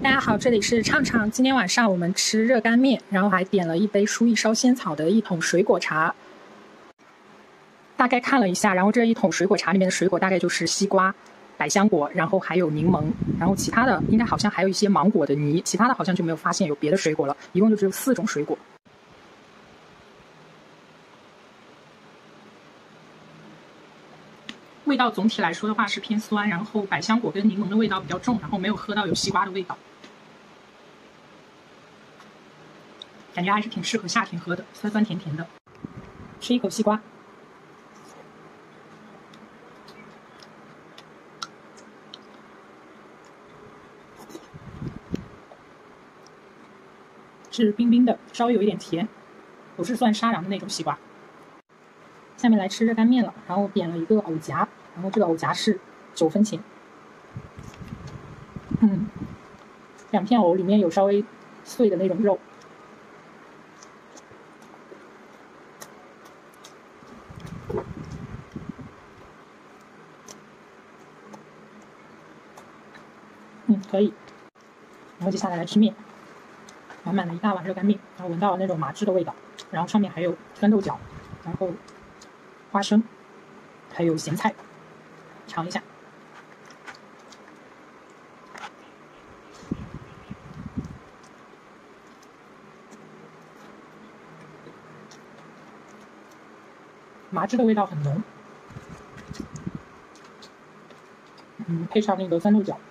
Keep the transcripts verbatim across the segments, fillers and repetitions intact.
大家好，这里是畅畅。今天晚上我们吃热干面，然后还点了一杯书意烧仙草的一桶水果茶。大概看了一下，然后这一桶水果茶里面的水果大概就是西瓜、百香果，然后还有柠檬，然后其他的应该好像还有一些芒果的泥，其他的好像就没有发现有别的水果了，一共就只有四种水果。味道总体来说的话是偏酸，然后百香果跟柠檬的味道比较重，然后没有喝到有西瓜的味道，感觉还是挺适合夏天喝的，酸酸甜甜的。吃一口西瓜，是冰冰的，稍微有一点甜，不是算沙瓤的那种西瓜。下面来吃热干面了，然后点了一个藕夹，然后这个藕夹是九分钱。嗯，两片藕里面有稍微碎的那种肉。嗯，可以。然后接下来来吃面，满满的一大碗热干面，然后闻到了那种麻汁的味道，然后上面还有酸豆角，然后花生，还有咸菜，尝一下。麻汁的味道很浓，嗯，配上那个酸豆角，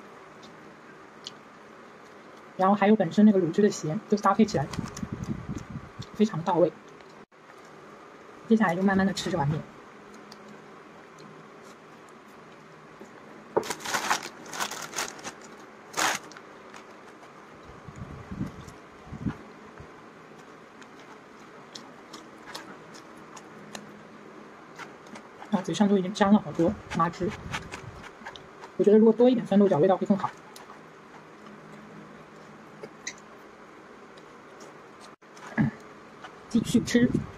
然后还有本身那个卤汁的咸，就搭配起来非常到位。接下来就慢慢的吃这碗面。啊，嘴上都已经沾了好多麻汁，我觉得如果多一点酸豆角，味道会更好。继续吃。